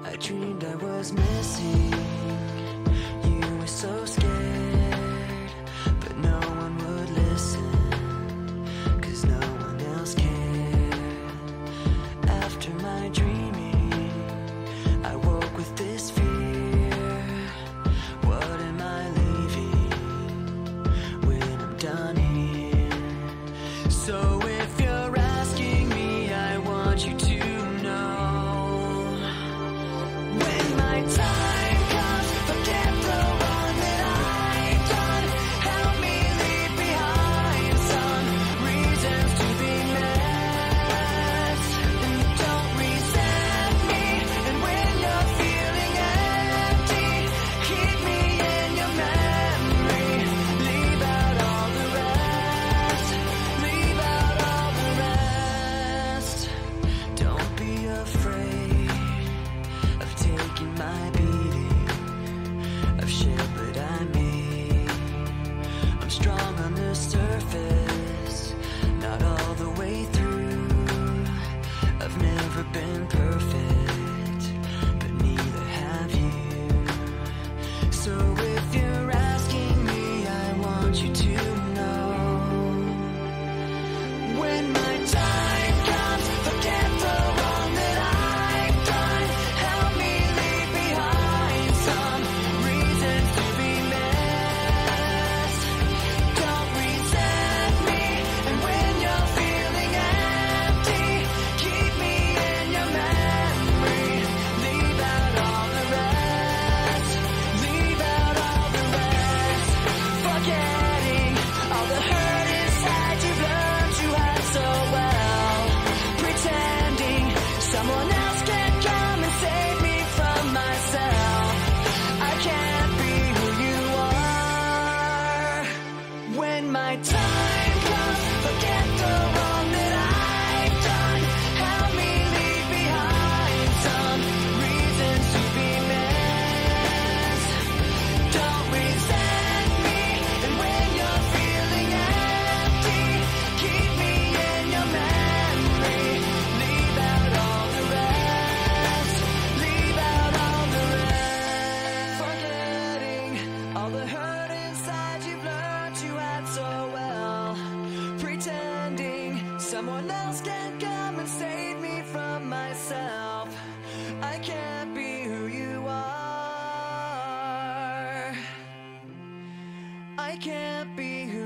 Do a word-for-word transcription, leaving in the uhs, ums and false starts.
I dreamed I was missing. You were so scared, but no one would listen, 'cause no one else cared. After my dreaming, I woke with this fear. What am I leaving when I'm done here? So if you're asking me, I want you to know, when my time comes, forget the wrong that I've done. Help me leave behind some reasons to be missed. And don't resent me. And when you're feeling empty, keep me in your memory. Leave out all the rest. Leave out all the rest. Don't be afraid of taking my beating, of shit that I made. I'm strong on the surface, not all the way through. I've never been perfect, but neither have you. So if you're asking me, I want you to know, when my time comes, forget the wrong that I've done. Help me leave behind some reasons to be missed. Don't resent me. And when you're feeling empty, keep me in your memory. Leave out all the rest. Leave out all the rest. Forgetting all the hurt inside you've learned to hide so well. Pretending someone else can come and save me from myself. I can't be who you are. When my time comes, forget the wrong that I've done. Help me leave behind some reasons to be missed. Don't resent me. And when you're feeling empty, keep me in your memory. Leave out all the rest. Leave out all the rest. Forgetting all the hurt inside you've learned to hide so well. Pretending someone else can come and save me from myself. I can't be who you are. I can't be who